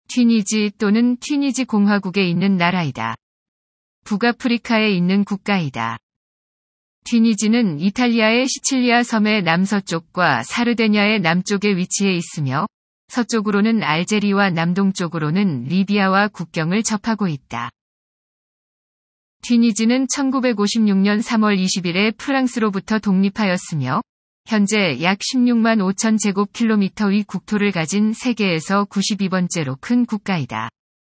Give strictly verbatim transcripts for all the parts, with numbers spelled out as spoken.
튀니지 또는 튀니지 공화국에 있는 나라이다. 북아프리카에 있는 국가이다. 튀니지는 이탈리아의 시칠리아 섬의 남서쪽과 사르데냐의 남쪽에 위치해 있으며 서쪽으로는 알제리와 남동쪽으로는 리비아와 국경을 접하고 있다. 튀니지는 천구백오십육 년 삼월 이십일에 프랑스로부터 독립하였으며 현재 약 십육만 오천 제곱킬로미터의 국토를 가진 세계에서 구십이 번째로 큰 국가이다.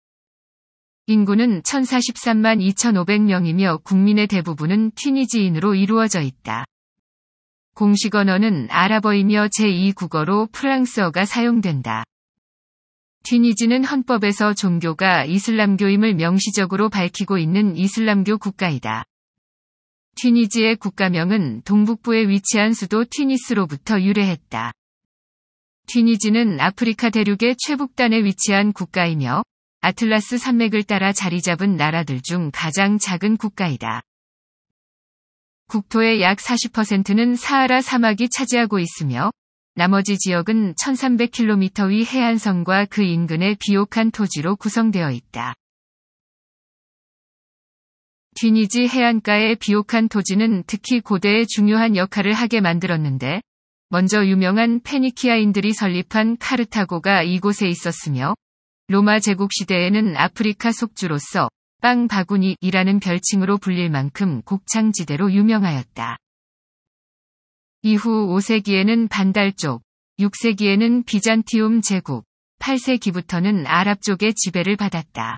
인구는 천사십삼만 이천오백 명이며 국민의 대부분은 튀니지인으로 이루어져 있다. 공식 언어는 아랍어이며 제이 국어로 프랑스어가 사용된다. 튀니지는 헌법에서 종교가 이슬람교임을 명시적으로 밝히고 있는 이슬람교 국가이다. 튀니지의 국가명은 동북부에 위치한 수도 튀니스로부터 유래했다. 튀니지는 아프리카 대륙의 최북단에 위치한 국가이며 아틀라스 산맥을 따라 자리 잡은 나라들 중 가장 작은 국가이다. 국토의 약 사십 퍼센트는 사하라 사막이 차지하고 있으며 나머지 지역은 천삼백 킬로미터의 해안선과 그 인근의 비옥한 토지로 구성되어 있다. 튀니지 해안가의 비옥한 토지는 특히 고대에 중요한 역할을 하게 만들었는데 먼저 유명한 페니키아인들이 설립한 카르타고가 이곳에 있었으며 로마 제국 시대에는 아프리카 속주로서 빵 바구니이라는 별칭으로 불릴 만큼 곡창지대로 유명하였다. 이후 오 세기에는 반달 쪽, 육 세기에는 비잔티움 제국, 팔 세기부터는 아랍 쪽의 지배를 받았다.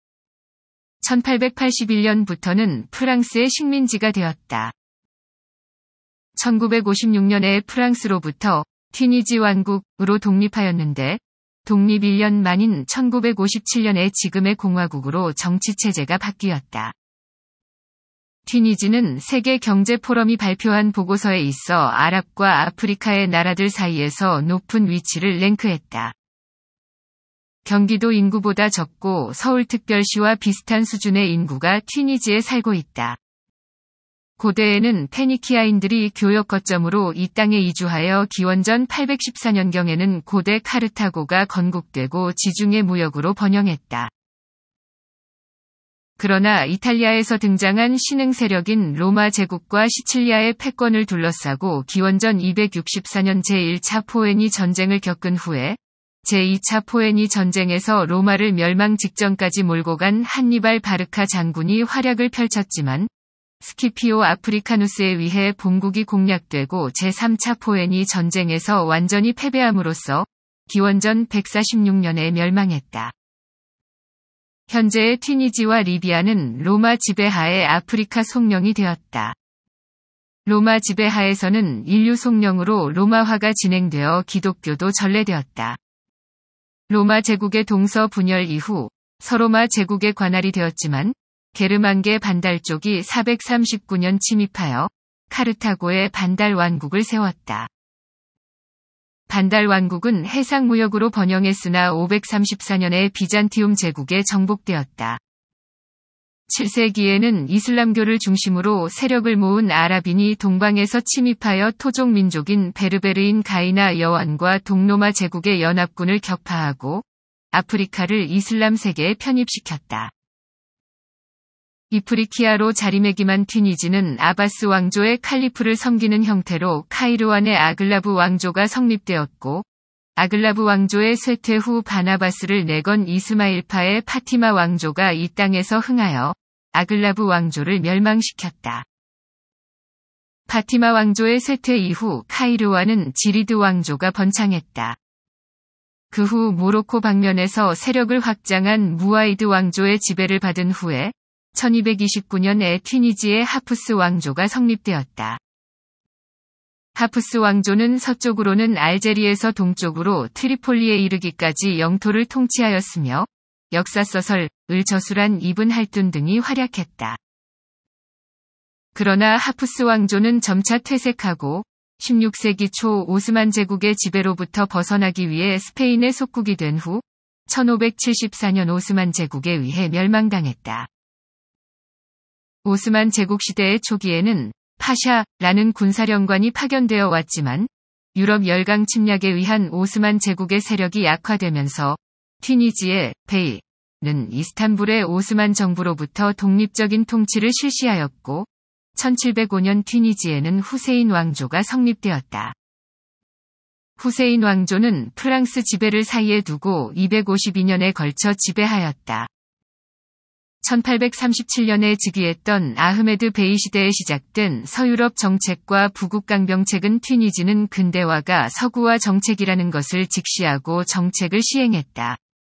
천팔백팔십일 년부터는 프랑스의 식민지가 되었다. 천구백오십육 년에 프랑스로부터 튀니지 왕국으로 독립하였는데 독립 일 년 만인 천구백오십칠 년에 지금의 공화국으로 정치체제가 바뀌었다. 튀니지는 세계경제포럼이 발표한 보고서에 있어 아랍과 아프리카의 나라들 사이에서 높은 위치를 랭크했다. 경기도 인구보다 적고 서울특별시와 비슷한 수준의 인구가 튀니지에 살고 있다. 고대에는 페니키아인들이 교역 거점으로 이 땅에 이주하여 기원전 팔백십사 년경에는 고대 카르타고가 건국되고 지중해 무역으로 번영했다. 그러나 이탈리아에서 등장한 신흥 세력인 로마 제국과 시칠리아의 패권을 둘러싸고 기원전 이백육십사 년 제일 차 포에니 전쟁을 겪은 후에 제이 차 포에니 전쟁에서 로마를 멸망 직전까지 몰고 간 한니발 바르카 장군이 활약을 펼쳤지만 스키피오 아프리카누스에 의해 본국이 공략되고 제삼 차 포에니 전쟁에서 완전히 패배함으로써 기원전 백사십육 년에 멸망했다. 현재의 튀니지와 리비아는 로마 지배하에 아프리카 속령이 되었다. 로마 지배하에서는 인류 속령으로 로마화가 진행되어 기독교도 전래되었다. 로마 제국의 동서 분열 이후 서로마 제국의 관할이 되었지만 게르만계 반달 쪽이 사백삼십구 년 침입하여 카르타고의 반달 왕국을 세웠다. 반달 왕국은 해상무역으로 번영했으나 오백삼십사 년에 비잔티움 제국에 정복되었다. 칠 세기에는 이슬람교를 중심으로 세력을 모은 아랍인이 동방에서 침입하여 토종 민족인 베르베르인 가이나 여완과 동로마 제국의 연합군을 격파하고 아프리카를 이슬람 세계에 편입시켰다. 이프리키아로 자리매김한 튀니지는 아바스 왕조의 칼리프를 섬기는 형태로 카이르완의 아글라브 왕조가 성립되었고 아글라브 왕조의 쇠퇴 후 바나바스를 내건 이스마일파의 파티마 왕조가 이 땅에서 흥하여 아글라브 왕조를 멸망시켰다. 파티마 왕조의 쇠퇴 이후 카이르완은 지리드 왕조가 번창했다. 그 후 모로코 방면에서 세력을 확장한 무아이드 왕조의 지배를 받은 후에 천이백이십구 년에 튀니지의 하프스 왕조가 성립되었다. 하프스 왕조는 서쪽으로는 알제리에서 동쪽으로 트리폴리에 이르기까지 영토를 통치하였으며 역사서설, 을 저술한 이븐 할둔 등이 활약했다. 그러나 하프스 왕조는 점차 퇴색하고 십육 세기 초 오스만 제국의 지배로부터 벗어나기 위해 스페인에 속국이 된 후 천오백칠십사 년 오스만 제국에 의해 멸망당했다. 오스만 제국 시대의 초기에는 파샤라는 군사령관이 파견되어 왔지만 유럽 열강 침략에 의한 오스만 제국의 세력이 약화되면서 튀니지의 베이는 이스탄불의 오스만 정부로부터 독립적인 통치를 실시하였고, 천칠백오 년 튀니지에는 후세인 왕조가 성립되었다. 후세인 왕조는 프랑스 지배를 사이에 두고 이백오십이 년에 걸쳐 지배하였다. 천팔백삼십칠 년에 즉위했던 아흐메드 베이 시대에 시작된 서유럽 정책과 부국강병책은 튀니지는 근대화가 서구화 정책이라는 것을 직시하고 정책을 시행했다.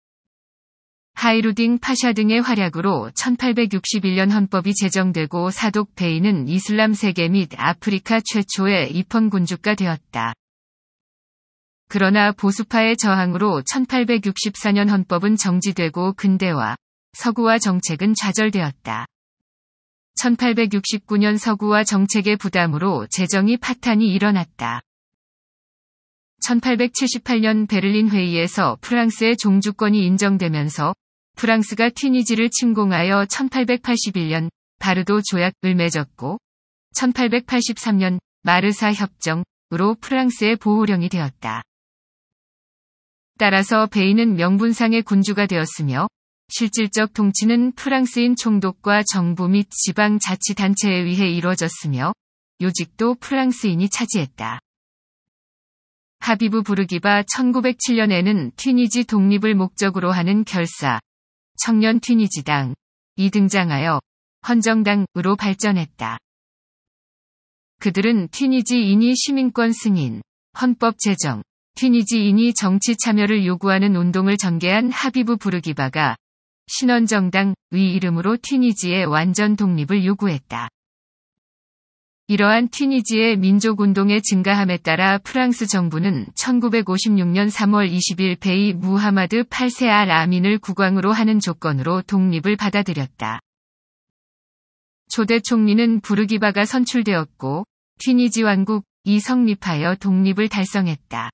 하이루딩 파샤 등의 활약으로 천팔백육십일 년 헌법이 제정되고 사독 베이는 이슬람 세계 및 아프리카 최초의 입헌군주가 되었다. 그러나 보수파의 저항으로 천팔백육십사 년 헌법은 정지되고 근대화, 서구화 정책은 좌절되었다. 천팔백육십구 년 서구화 정책의 부담으로 재정이 파탄이 일어났다. 천팔백칠십팔 년 베를린 회의에서 프랑스의 종주권이 인정되면서 프랑스가 튀니지를 침공하여 천팔백팔십일 년 바르도 조약을 맺었고, 천팔백팔십삼 년 마르사 협정으로 프랑스의 보호령이 되었다. 따라서 베이는 명분상의 군주가 되었으며, 실질적 통치는 프랑스인 총독과 정부 및 지방자치단체에 의해 이루어졌으며, 요직도 프랑스인이 차지했다. 하비브 부르기바 천구백칠 년에는 튀니지 독립을 목적으로 하는 결사, 청년 튀니지당이 등장하여 헌정당으로 발전했다. 그들은 튀니지인이 시민권 승인, 헌법 제정, 튀니지인이 정치 참여를 요구하는 운동을 전개한 하비브 부르기바가 신헌정당의 이름으로 튀니지의 완전 독립을 요구했다. 이러한 튀니지의 민족운동의 증가함에 따라 프랑스 정부는 천구백오십육 년 삼월 이십일 베이 무하마드 팔 세 알 아민을 국왕으로 하는 조건으로 독립을 받아들였다. 초대 총리는 부르기바가 선출되었고, 튀니지 왕국이 성립하여 독립을 달성했다.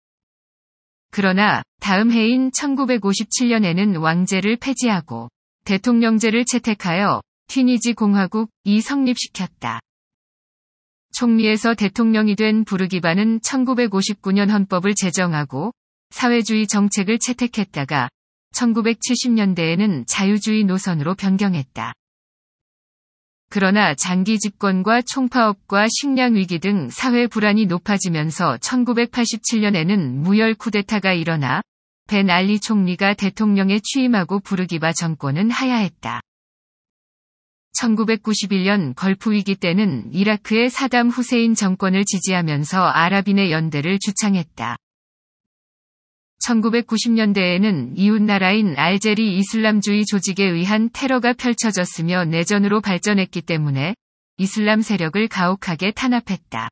그러나 다음 해인 천구백오십칠 년에는 왕제를 폐지하고 대통령제를 채택하여 튀니지 공화국이 성립시켰다. 총리에서 대통령이 된 부르기바는 천구백오십구 년 헌법을 제정하고 사회주의 정책을 채택했다가 천구백칠십 년대에는 자유주의 노선으로 변경했다. 그러나 장기 집권과 총파업과 식량 위기 등 사회 불안이 높아지면서 천구백팔십칠 년에는 무혈 쿠데타가 일어나 벤 알리 총리가 대통령에 취임하고 부르기바 정권은 하야했다. 천구백구십일 년 걸프 위기 때는 이라크의 사담 후세인 정권을 지지하면서 아랍인의 연대를 주창했다. 천구백구십 년대에는 이웃나라인 알제리 이슬람주의 조직에 의한 테러가 펼쳐졌으며 내전으로 발전했기 때문에 이슬람 세력을 가혹하게 탄압했다.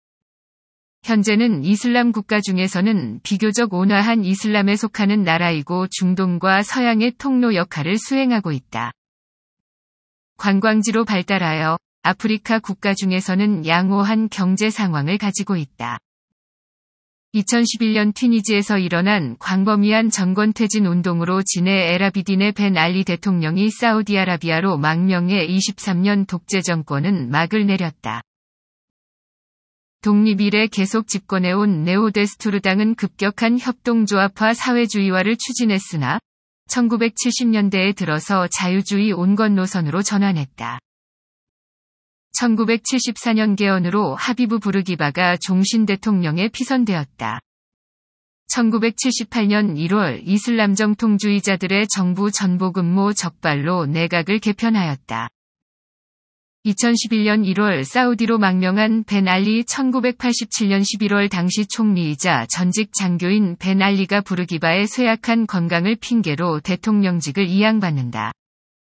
현재는 이슬람 국가 중에서는 비교적 온화한 이슬람에 속하는 나라이고 중동과 서양의 통로 역할을 수행하고 있다. 관광지로 발달하여 아프리카 국가 중에서는 양호한 경제 상황을 가지고 있다. 이천십일 년 튀니지에서 일어난 광범위한 정권퇴진 운동으로 진의 에라비딘의 벤 알리 대통령이 사우디아라비아로 망명해 이십삼 년 독재 정권은 막을 내렸다. 독립 이래 계속 집권해온 네오데스투르당은 급격한 협동조합화 사회주의화를 추진했으나 천구백칠십 년대에 들어서 자유주의 온건 노선으로 전환했다. 천구백칠십사 년 개헌으로 하비브 부르기바가 종신 대통령에 피선되었다. 천구백칠십팔 년 일월 이슬람 정통주의자들의 정부 전복음모 적발로 내각을 개편하였다. 이천십일 년 일월 사우디로 망명한 벤 알리 천구백팔십칠 년 십일월 당시 총리이자 전직 장교인 벤 알리가 부르기바의 쇠약한 건강을 핑계로 대통령직을 이양받는다.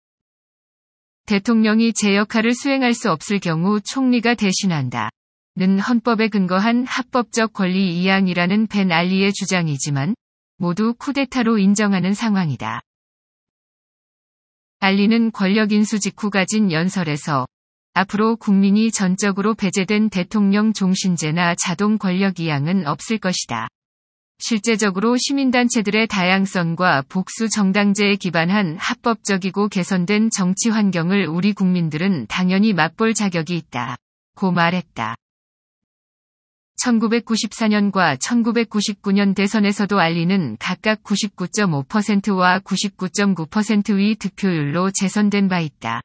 대통령이 제 역할을 수행할 수 없을 경우 총리가 대신한다. 는 헌법에 근거한 합법적 권리 이양이라는 벤 알리의 주장이지만 모두 쿠데타로 인정하는 상황이다. 알리는 권력 인수 직후 가진 연설에서 앞으로 국민이 전적으로 배제된 대통령 종신제나 자동 권력 이양은 없을 것이다. 실제적으로 시민단체들의 다양성과 복수 정당제에 기반한 합법적이고 개선된 정치 환경을 우리 국민들은 당연히 맛볼 자격이 있다. 고 말했다. 천구백구십사 년과 천구백구십구 년 대선에서도 알리는 각각 구십구 점 오 퍼센트와 구십구 점 구 퍼센트의 득표율로 재선된 바 있다.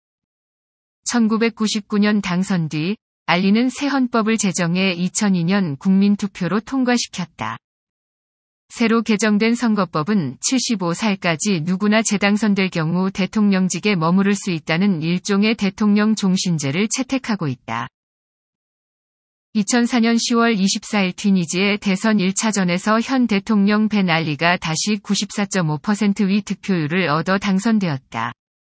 천구백구십구 년 당선 뒤 알리는 새 헌법을 제정해 이천이 년 국민투표로 통과시켰다. 새로 개정된 선거법은 칠십오 살까지 누구나 재당선될 경우 대통령직에 머무를 수 있다는 일종의 대통령 종신제를 채택하고 있다. 이천사 년 시월 이십사일 튀니지의 대선 일 차전에서 현 대통령 벤 알리가 다시 구십사 점 오 퍼센트의 득표율을 얻어 당선되었다.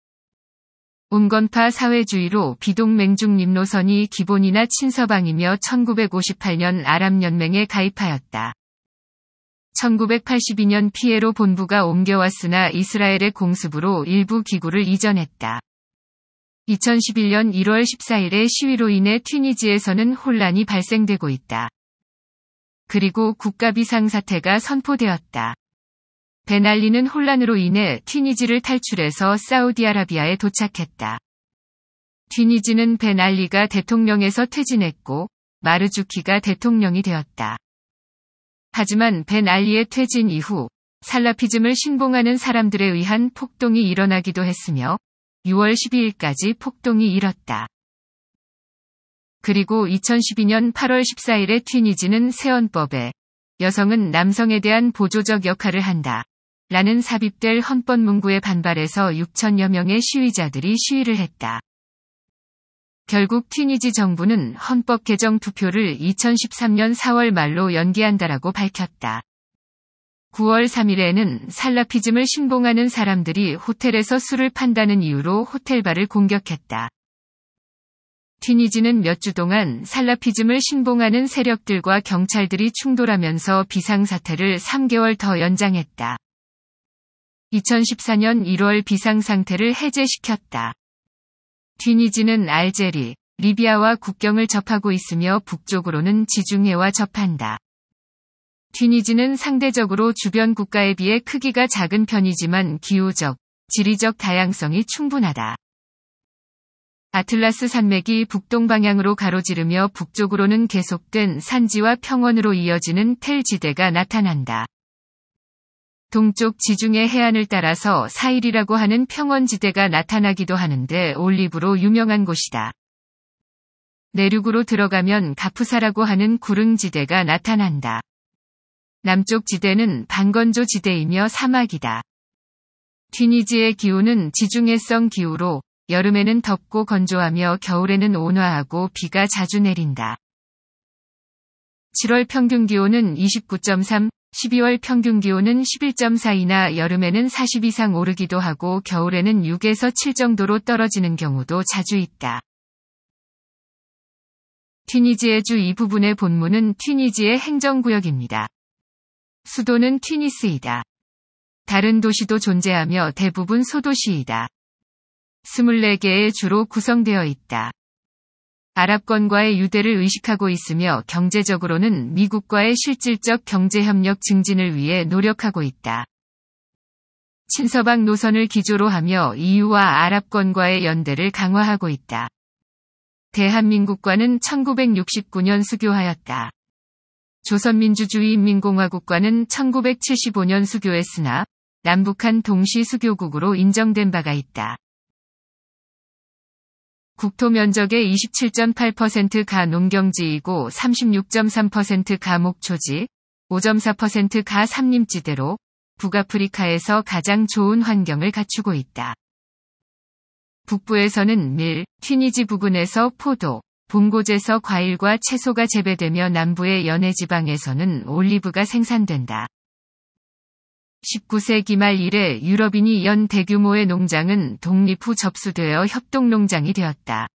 온건파 사회주의로 비동맹 중립 노선이 기본이나 친서방이며 천구백오십팔 년 아랍연맹에 가입하였다. 천구백팔십이 년 피에로 본부가 옮겨왔으나 이스라엘의 공습으로 일부 기구를 이전했다. 이천십일 년 일월 십사일의 시위로 인해 튀니지에서는 혼란이 발생되고 있다. 그리고 국가 비상사태가 선포되었다. 벤 알리는 혼란으로 인해 튀니지를 탈출해서 사우디아라비아에 도착했다. 튀니지는 벤 알리가 대통령에서 퇴진했고 마르주키가 대통령이 되었다. 하지만 벤 알리의 퇴진 이후 살라피즘을 신봉하는 사람들에 의한 폭동이 일어나기도 했으며 유월 십이일까지 폭동이 일었다. 그리고 이천십이 년 팔월 십사일에 튀니지는 새 헌법에 여성은 남성에 대한 보조적 역할을 한다. 라는 삽입될 헌법 문구에 반발해서 육천여 명의 시위자들이 시위를 했다. 결국 튀니지 정부는 헌법 개정 투표를 이천십삼 년 사월 말로 연기한다라고 밝혔다. 구월 삼일에는 살라피즘을 신봉하는 사람들이 호텔에서 술을 판다는 이유로 호텔바를 공격했다. 튀니지는 몇 주 동안 살라피즘을 신봉하는 세력들과 경찰들이 충돌하면서 비상사태를 삼 개월 더 연장했다. 이천십사 년 일월 비상상태를 해제시켰다. 튀니지는 알제리, 리비아와 국경을 접하고 있으며 북쪽으로는 지중해와 접한다. 튀니지는 상대적으로 주변 국가에 비해 크기가 작은 편이지만 기후적, 지리적 다양성이 충분하다. 아틀라스 산맥이 북동 방향으로 가로지르며 북쪽으로는 계속된 산지와 평원으로 이어지는 텔 지대가 나타난다. 동쪽 지중해 해안을 따라서 사일이라고 하는 평원지대가 나타나기도 하는데 올리브로 유명한 곳이다. 내륙으로 들어가면 가프사라고 하는 구릉지대가 나타난다. 남쪽 지대는 반건조 지대이며 사막이다. 튀니지의 기후는 지중해성 기후로 여름에는 덥고 건조하며 겨울에는 온화하고 비가 자주 내린다. 칠월 평균 기온은 이십구 점 삼, 십이월 평균 기온은 십일 점 사이나 여름에는 사십 이상 오르기도 하고 겨울에는 육에서 칠 정도로 떨어지는 경우도 자주 있다. 튀니지의 주 이 부분의 본문은 튀니지의 행정구역입니다. 수도는 튀니스이다. 다른 도시도 존재하며 대부분 소도시이다. 스물네 개의 주로 구성되어 있다. 아랍권과의 유대를 의식하고 있으며 경제적으로는 미국과의 실질적 경제협력 증진을 위해 노력하고 있다. 친서방 노선을 기조로 하며 이유와 아랍권과의 연대를 강화하고 있다. 대한민국과는 천구백육십구 년 수교하였다. 조선민주주의인민공화국과는 천구백칠십오 년 수교했으나 남북한 동시 수교국으로 인정된 바가 있다. 국토 면적의 이십칠 점 팔 퍼센트가 농경지이고 삼십육 점 삼 퍼센트가 목초지, 오 점 사 퍼센트가 삼림지대로 북아프리카에서 가장 좋은 환경을 갖추고 있다. 북부에서는 밀, 튀니지 부근에서 포도, 본고지에서 과일과 채소가 재배되며 남부의 연해지방에서는 올리브가 생산된다. 십구 세기 말 이래 유럽인이 연 대규모의 농장은 독립 후 접수되어 협동농장이 되었다.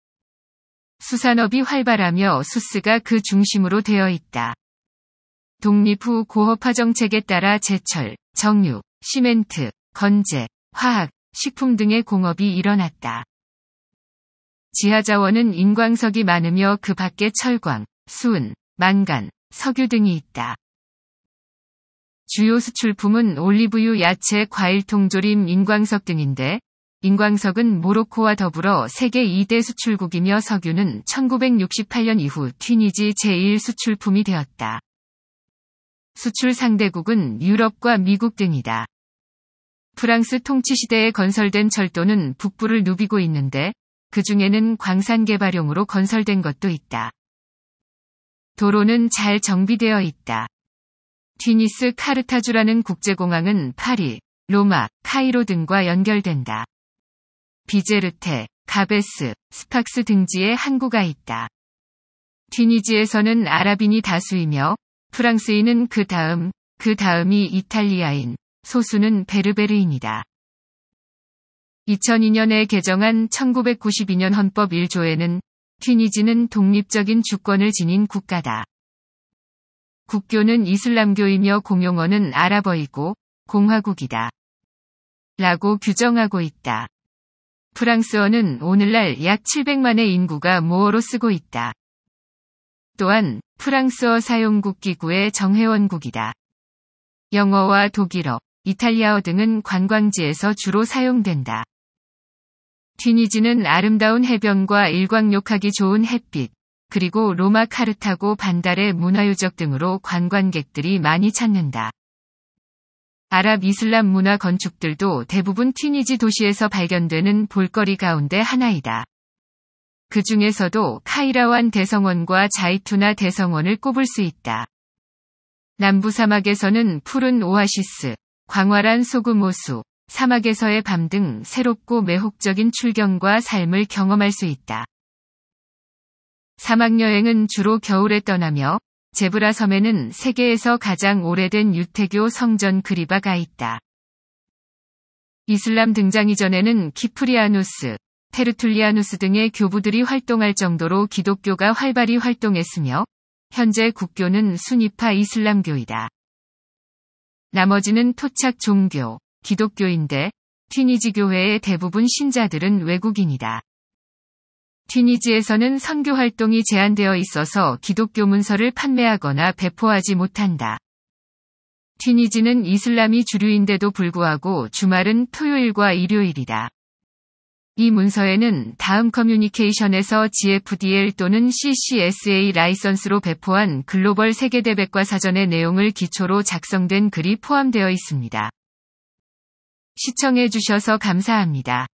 수산업이 활발하며 수스가 그 중심으로 되어 있다. 독립 후 고업화 정책에 따라 제철, 정유, 시멘트, 건재, 화학, 식품 등의 공업이 일어났다. 지하자원은 인광석이 많으며 그 밖에 철광, 수은, 망간, 석유 등이 있다. 주요 수출품은 올리브유, 야채, 과일, 통조림, 인광석 등인데 인광석은 모로코와 더불어 세계 이 대 수출국이며 석유는 천구백육십팔 년 이후 튀니지 제일 수출품이 되었다. 수출 상대국은 유럽과 미국 등이다. 프랑스 통치 시대에 건설된 철도는 북부를 누비고 있는데 그 중에는 광산 개발용으로 건설된 것도 있다. 도로는 잘 정비되어 있다. 튀니스 카르타주라는 국제공항은 파리, 로마, 카이로 등과 연결된다. 비제르테, 가베스, 스팍스 등지에 항구가 있다. 튀니지에서는 아랍인이 다수이며 프랑스인은 그 다음, 그 다음이 이탈리아인, 소수는 베르베르인이다. 이천이 년에 개정한 천구백구십이 년 헌법 일 조에는 튀니지는 독립적인 주권을 지닌 국가다. 국교는 이슬람교이며 공용어는 아랍어이고 공화국이다. 라고 규정하고 있다. 프랑스어는 오늘날 약 칠백만의 인구가 모어로 쓰고 있다. 또한 프랑스어 사용국 기구의 정회원국이다. 영어와 독일어, 이탈리아어 등은 관광지에서 주로 사용된다. 튀니지는 아름다운 해변과 일광욕하기 좋은 햇빛, 그리고 로마 카르타고 반달의 문화유적 등으로 관광객들이 많이 찾는다. 아랍 이슬람 문화 건축들도 대부분 튀니지 도시에서 발견되는 볼거리 가운데 하나이다. 그 중에서도 카이라완 대성원과 자이투나 대성원을 꼽을 수 있다. 남부 사막에서는 푸른 오아시스, 광활한 소금 호수, 사막에서의 밤 등 새롭고 매혹적인 출경과 삶을 경험할 수 있다. 사막 여행은 주로 겨울에 떠나며 제브라 섬에는 세계에서 가장 오래된 유태교 성전 그리바가 있다. 이슬람 등장 이전에는 키프리아누스, 테르툴리아누스 등의 교부들이 활동할 정도로 기독교가 활발히 활동했으며 현재 국교는 수니파 이슬람교이다. 나머지는 토착 종교, 기독교인데 튀니지 교회의 대부분 신자들은 외국인이다. 튀니지에서는 선교 활동이 제한되어 있어서 기독교 문서를 판매하거나 배포하지 못한다. 튀니지는 이슬람이 주류인데도 불구하고 주말은 토요일과 일요일이다. 이 문서에는 다음 커뮤니케이션에서 지에프디엘 또는 씨씨에스에이 라이선스로 배포한 글로벌 세계대백과 사전의 내용을 기초로 작성된 글이 포함되어 있습니다. 시청해 주셔서 감사합니다.